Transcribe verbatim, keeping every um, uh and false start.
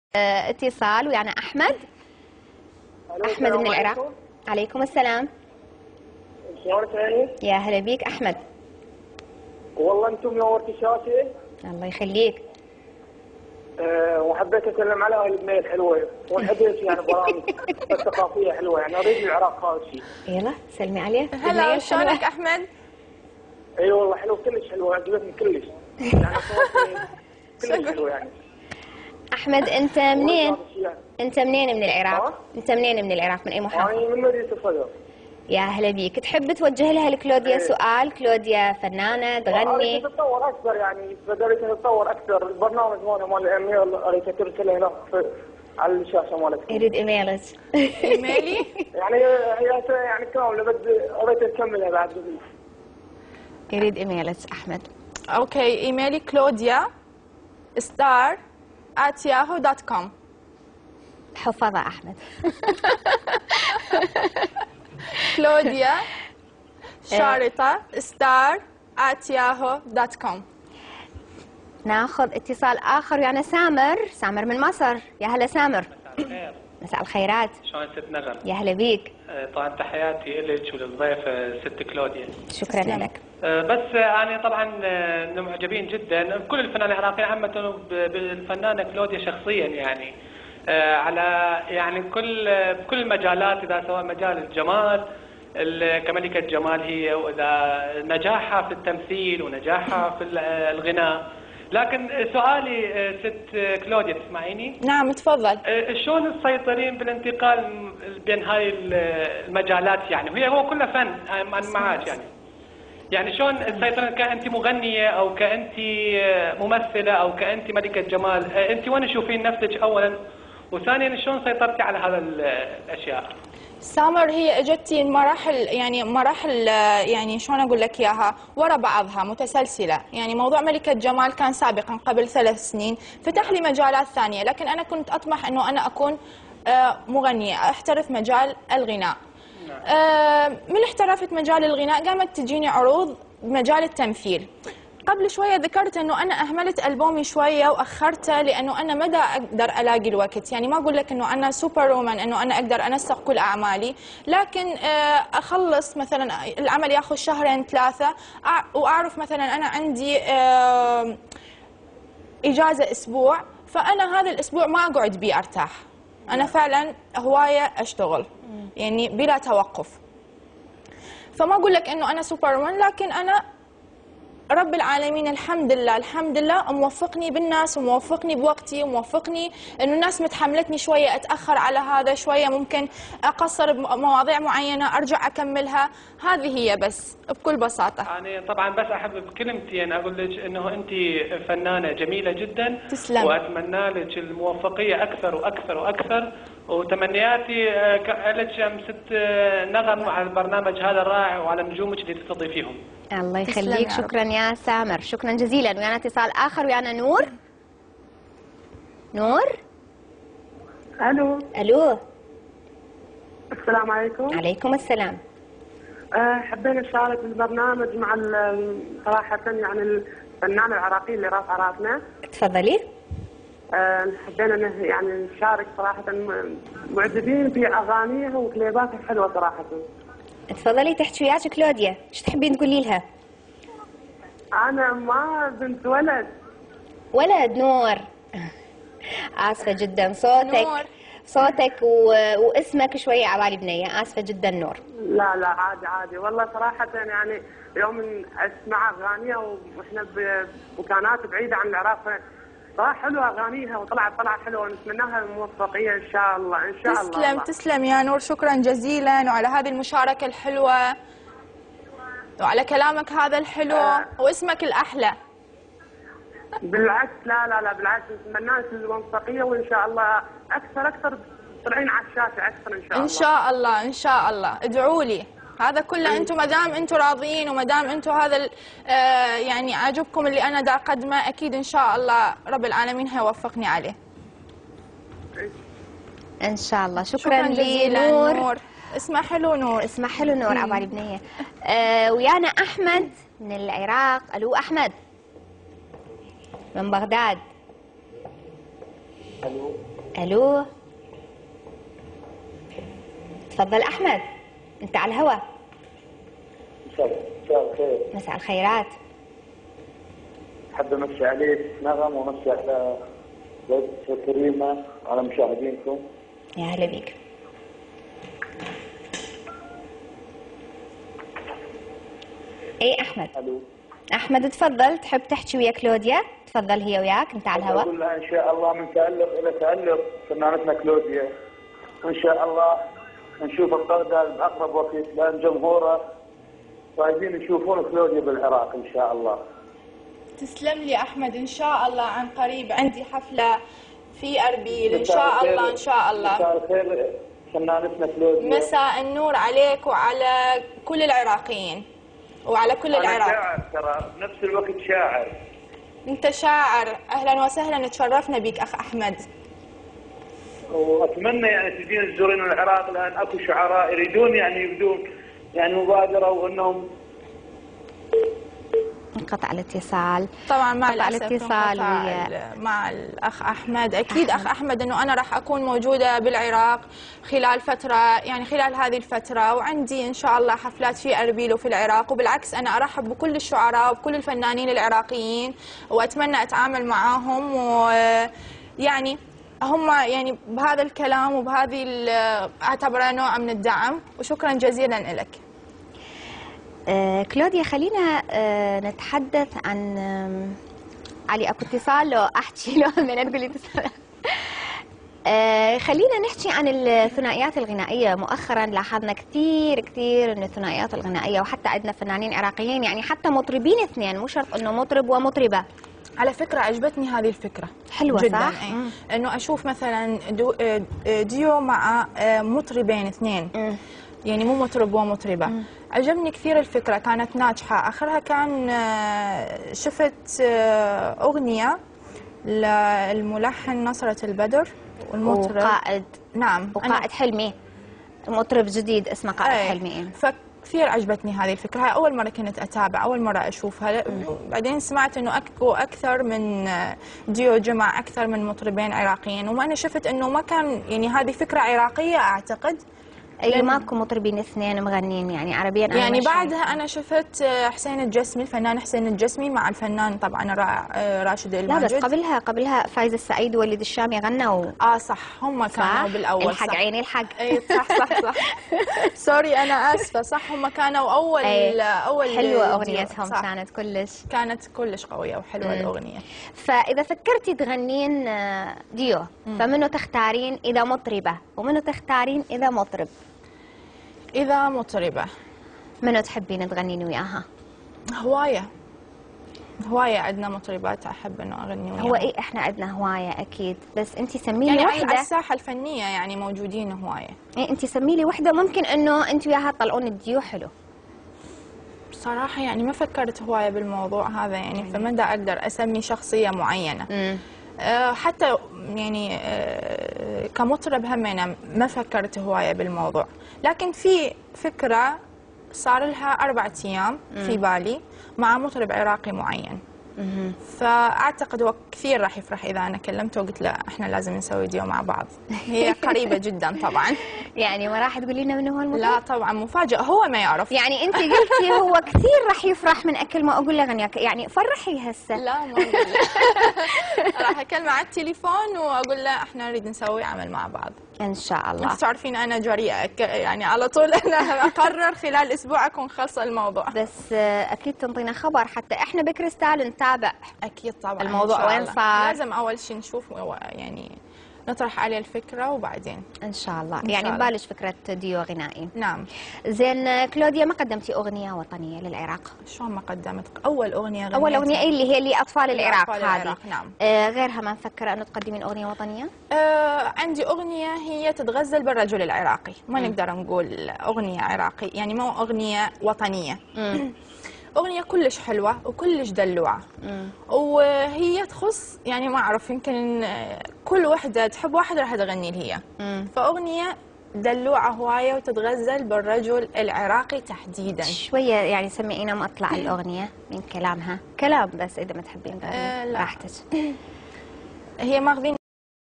اه اتصال ويانا احمد. احمد من العراق. عليكم السلام. شلونك يعني؟ يا هلا بيك احمد. والله انتم نورتي شاشة. الله يخليك. أه وحبيت اسلم على اهل البنيه الحلوه ونحبيت يعني برامج الثقافيه حلوه يعني اريد العراق هذا الشيء. يلا سلمي عليه. هلا شلونك احمد؟ اي والله حلو كلش حلوه عجبتني كلش يعني كلش حلو يعني. احمد انت منين؟ انت منين من العراق؟ أه؟ انت منين من العراق من اي محافظه؟ انا من مدينه الصدر. يا هلا بيك، تحب توجه لها لكلوديا سؤال؟ كلوديا فنانه تغني. اريد تتطور اكثر يعني بدأت تتطور اكثر البرنامج مالها مال الايميل اريد ترسله هناك على الشاشه مالتك. يريد ايميلك. ايميلي؟ يعني هي يعني كامله بدي اريد اكملها بعد. يريد ايميلك احمد. اوكي ايميلي كلوديا ستار آت ياهو دوت كوم. حفظها احمد. كلوديا شارطة ستار آت ياهو دوت كوم. ناخذ اتصال اخر ويانا سامر. سامر من مصر. يا هلا سامر. مساء الخير. مساء الخيرات. شلون ست نغم؟ يا هلا بيك. طبعا تحياتي لك وللضيفه ست كلوديا. شكرا لك. بس انا طبعا معجبين جدا بكل الفنانين العراقيين عامه بالفنانه كلوديا شخصيا يعني على يعني كل بكل المجالات، اذا سواء مجال الجمال كملكه جمال هي، واذا نجاحها في التمثيل ونجاحها في الغناء. لكن سؤالي ست كلوديا تسمعيني؟ نعم تفضل. شلون تسيطرين بالانتقال بين هاي المجالات يعني؟ وهي هو كله فن انا معاك يعني. يعني شلون تسيطرين كأنت مغنية او كأنت ممثلة او كأنت ملكة جمال؟ انت وين تشوفين نفسك اولا؟ وثانيا شلون سيطرتي على هذا الاشياء؟ سامر هي اجتي مراحل يعني مراحل يعني شلون اقول لك اياها ورا بعضها متسلسله، يعني موضوع ملكه جمال كان سابقا قبل ثلاث سنين فتح لي مجالات ثانيه، لكن انا كنت اطمح انه انا اكون مغنيه احترف مجال الغناء. من احترفت مجال الغناء قامت تجيني عروض بمجال التمثيل. قبل شويه ذكرت انه انا اهملت البومي شويه واخرته لانه انا مدى اقدر الاقي الوقت، يعني ما اقول لك انه انا سوبر وومن انه انا اقدر انسق كل اعمالي، لكن اخلص مثلا العمل ياخذ شهرين ثلاثه واعرف مثلا انا عندي اجازه اسبوع، فانا هذا الاسبوع ما اقعد بيه ارتاح، انا فعلا هوايه اشتغل يعني بلا توقف. فما اقول لك انه انا سوبر وومن، لكن انا رب العالمين الحمد لله الحمد لله موفقني بالناس وموفقني بوقتي وموفقني انه الناس متحملتني شويه اتاخر على هذا، شويه ممكن اقصر بمواضيع معينه ارجع اكملها، هذه هي بس بكل بساطه. يعني طبعا بس احب بكلمتين اقول لك انه انت فنانه جميله جدا. تسلم. واتمنى لك الموفقيه اكثر واكثر واكثر، وتمنياتي لك ست نغم على البرنامج هذا الرائع وعلى نجومك اللي تستضيفيهم. الله يخليك. شكرا يا سامر، شكرا جزيلا. ويانا اتصال اخر ويانا نور. نور. الو. الو. السلام عليكم. عليكم السلام. أه حبينا نشارك بالبرنامج مع صراحه يعني الفنانه العراقيه اللي رافعه راسنا. تفضلي. أه حبينا يعني نشارك صراحه معجبين باغانيها وكليباتها حلوه صراحه. تفضلي تحكي وياك كلوديا، ايش تحبين تقولي لها؟ انا ما بنت ولد. ولد نور. اسفه جدا صوتك نور. صوتك و... واسمك شويه على بالي بنيه، اسفه جدا نور. لا لا عادي عادي والله صراحه يعني يوم اسمع اغانيها واحنا بمكانات بعيده عن العراق صراحه حلوه اغانيها وطلعت طلعه حلوه ونتمنى لها الموفقيه ان شاء الله ان شاء الله. تسلم الله. تسلم يا نور، شكرا جزيلا وعلى هذه المشاركه الحلوه وعلى كلامك هذا الحلو آه. واسمك الاحلى. بالعكس لا لا لا بالعكس نتمنى لك الموفقيه وان شاء الله اكثر اكثر طلعين على الشاشه اكثر ان شاء الله. ان شاء الله ان شاء الله ادعوا لي، هذا كله انتم ما دام انتم راضيين وما دام انتم هذا آه يعني عاجبكم اللي انا دا اقدمه اكيد ان شاء الله رب العالمين هيوفقني عليه. ان شاء الله. شكرا, شكرا جزيلا نور. نور. اسمها حلو نور. اسمها حلو نور على بالي بنيه. آه ويانا احمد من العراق. الو احمد من بغداد. الو الو، تفضل احمد، انت على الهواء. مساء الخير. مساء الخيرات. حابب امسي عليك نغم وامسي على زوجتك كريمه على مشاهدينكم. يا هلا بيك. ايه احمد. الو احمد تفضل، تحب تحكي ويا كلوديا؟ تفضل هي وياك، انت على الهواء. اقول لها ان شاء الله من تالق الى تالق فنانتنا كلوديا، وان شاء الله نشوف الطردة باقرب وقت، لان جمهوره رايدين يشوفون كلوديا بالعراق ان شاء الله. تسلم لي احمد، ان شاء الله عن قريب عندي حفله في اربيل ان شاء الله. ان شاء الله. مساء الخير فنانتنا كلوديا. مساء النور عليك وعلى كل العراقيين وعلى كل أنا العراق. شاعر ترى بنفس الوقت شاعر. انت شاعر، اهلا وسهلا، تشرفنا بك اخ احمد. واتمنى يعني تجين تزورين العراق، لان اكو شعراء يريدون يعني يبدون يعني مبادره وانهم. انقطع الاتصال. طبعا مع انقطع الاسف الاتصال انقطع ويا مع الاخ احمد. اكيد اخ احمد انه انا راح اكون موجوده بالعراق خلال فتره، يعني خلال هذه الفتره، وعندي ان شاء الله حفلات في اربيل وفي العراق. وبالعكس انا ارحب بكل الشعراء وبكل الفنانين العراقيين، واتمنى اتعامل معاهم، ويعني هم يعني بهذا الكلام وبهذه اعتبره نوع من الدعم، وشكرا جزيلا لك. آه كلوديا، خلينا آه نتحدث عن آه علي اكو اتصال لو احكي لو من تقول لي اتصال. آه خلينا نحكي عن الثنائيات الغنائيه. مؤخرا لاحظنا كثير كثير من الثنائيات الغنائيه، وحتى عندنا فنانين عراقيين، يعني حتى مطربين اثنين، مو شرط انه مطرب ومطربه. على فكرة عجبتني هذه الفكرة حلوة جدا، صح؟ ايه. انه اشوف مثلا دو ديو مع مطربين اثنين، مم. يعني مو مطرب ومطربة. مم. عجبني كثير الفكرة، كانت ناجحة. اخرها كان شفت اغنية للملحن نصرة البدر والمطرب وقائد. نعم، وقائد حلمي، مطرب جديد اسمه قائد ايه. حلمي. كثير عجبتني هذه الفكرة، هاي أول مرة كنت أتابع، أول مرة أشوفها. بعدين سمعت إنه أكو أكثر من ديو جمع أكثر من مطربين عراقيين، وما أنا شفت إنه ما كان يعني هذه فكرة عراقية أعتقد. اي ماكو مطربين اثنين مغنيين يعني عربيين. يعني بعدها انا شفت حسين الجسمي، الفنان حسين الجسمي مع الفنان طبعا راشد الماجد. لا بس قبلها قبلها فايز السعيد ووليد الشامي غنوا. اه صح، هم كانوا بالاول. الحق عيني الحق. اي صح صح صح. سوري انا اسفه، صح هم كانوا اول أي. اول حلوه اغنيتهم كانت كلش كانت كلش قويه وحلوه. مم. الاغنيه. فاذا فكرتي تغنين ديو، مم. فمنو تختارين اذا مطربه ومنو تختارين اذا مطرب؟ إذا مطربة منو تحبين تغنين وياها؟ هواية هواية عندنا مطربات أحب إنه أغني وياها. هو إيه، إحنا عندنا هواية أكيد، بس أنت سمي لي يعني وحدة. على الساحة الفنية يعني موجودين هواية. إيه أنت سمي لي وحدة ممكن إنه أنت وياها تطلعون الديو حلو. بصراحة يعني ما فكرت هواية بالموضوع هذا، يعني فما دا أقدر أسمي شخصية معينة. مم. أه حتى يعني أه كمطرب همينة ما فكرت هواية بالموضوع، لكن في فكرة صار لها أربعة أيام في بالي مع مطرب عراقي معين. مم. فأعتقد هو كثير راح يفرح إذا أنا كلمته وقلت له إحنا لازم نسوي ديو مع بعض. هي قريبة جدا طبعا. يعني ما راح تقولي لنا منو هو المطرب؟ لا طبعا مفاجأة، هو ما يعرف. يعني أنت قلتي هو كثير راح يفرح من أكل ما أقول له غنياك، يعني فرحي هسه. لا ما أقول له. راح أكلمه على التليفون وأقول له إحنا نريد نسوي عمل مع بعض. إن شاء الله. أنت تعرفين أنا جريئة، يعني على طول أنا أقرر خلال أسبوع أكون خلص الموضوع. بس أكيد تنطينا خبر حتى إحنا بكريستال نتابع. أكيد طبعا. الموضوع وين صار؟ لازم أول شيء نشوف يعني نطرح عليه الفكرة وبعدين إن شاء الله. إن يعني نبالج فكرة ديو غنائي. نعم. زين كلوديا، ما قدمتي أغنية وطنية للعراق؟ شلون ما قدمت؟ أول أغنية غنيتها أول أغنية اللي هي لأطفال العراق هذه. نعم. آه غيرها ما مفكرة أنه تقدمين أغنية وطنية؟ آه عندي أغنية هي تتغزل بالرجل العراقي، ما م. نقدر نقول أغنية عراقي، يعني مو أغنية وطنية. أغنية كلش حلوة وكلش دلوعة. مم. وهي تخص يعني ما أعرف، يمكن كل وحدة تحب واحد راح تغني لهي. فأغنية دلوعة هواية وتتغزل بالرجل العراقي تحديدا. شوية يعني سمعينا مطلع الأغنية من كلامها، كلام بس إذا ما تحبين آه لا راحتك. هي ماخذين